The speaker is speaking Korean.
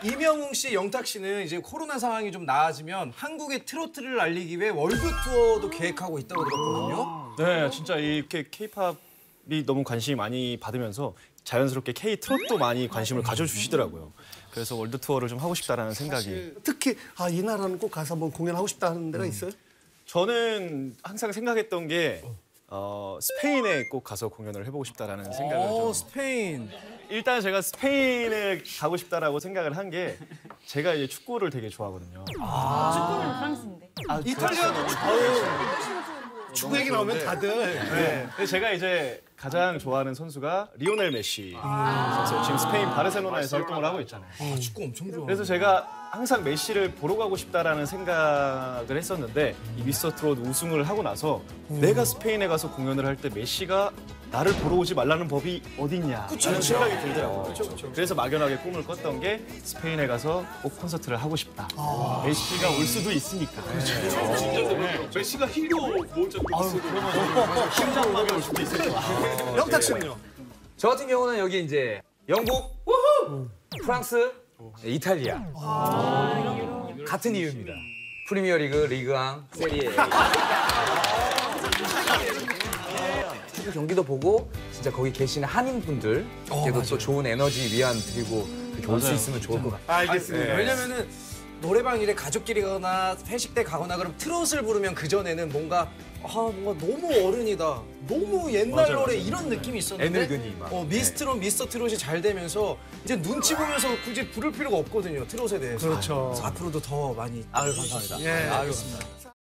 이명웅 씨, 영탁 씨는 이제 코로나 상황이 좀 나아지면 한국의 트로트를 알리기 위해 월드 투어도 계획하고 있다고 들었거든요. 네, 진짜 이렇게 K-팝이 너무 관심이 많이 받으면서 자연스럽게 K-트롯도 많이 관심을 가져주시더라고요. 그래서 월드 투어를 좀 하고 싶다라는 생각이. 특히 이 나라는 꼭 가서 한번 공연하고 싶다는 데가 있어요? 저는 항상 생각했던 게 스페인에 꼭 가서 공연을 해보고 싶다라는 생각을 좀. 스페인. 일단 제가 스페인을 가고 싶다라고 생각을 한 게 제가 이제 축구를 되게 좋아하거든요. 축구는 프랑스인데. 이탈리아도 축구 얘기 나오면 다들. 네. 근데 제가 이제 가장 좋아하는 선수가 리오넬 메시 선수. 지금 스페인 바르셀로나에서 활동을 하고 있잖아요. 축구 엄청 좋아. 그래서 제가 항상 메시를 보러 가고 싶다라는 생각을 했었는데 이 미스터 트롯 우승을 하고 나서 내가 스페인에 가서 공연을 할 때 메시가 나를 보러 오지 말라는 법이 어딨냐 라는 생각이 들더라고요. 그래서 막연하게 꿈을 꿨던 게 스페인에 가서 꼭 콘서트를 하고 싶다. 메시가 올 수도 있으니까. 메시가 힐도 모자 심장마비 올 수도 있을 것 같아요. 영탁 씨는요? 저 같은 경우는 여기 이제 영국, 프랑스, 이탈리아. 같은 이유입니다. 프리미어리그, 리그앙, 세리에. 축구 경기도 보고 진짜 거기 계시는 한인분들께도 또 좋은 에너지 위안 드리고 이렇게 올 수 있으면 좋을 것 같아요. 알겠습니다. 왜냐면은 노래방 일에 가족끼리 가거나 회식 때 가거나 그럼 트롯을 부르면 그전에는 뭔가 너무 어른이다. 너무 옛날 노래 이런 느낌이 있었는데 애늙은이 막. 미스터 트롯이 잘 되면서 이제 눈치 보면서 굳이 부를 필요가 없거든요. 트롯에 대해서. 그렇죠. 그래서 앞으로도 더 많이. 감사합니다. 예. 알겠습니다.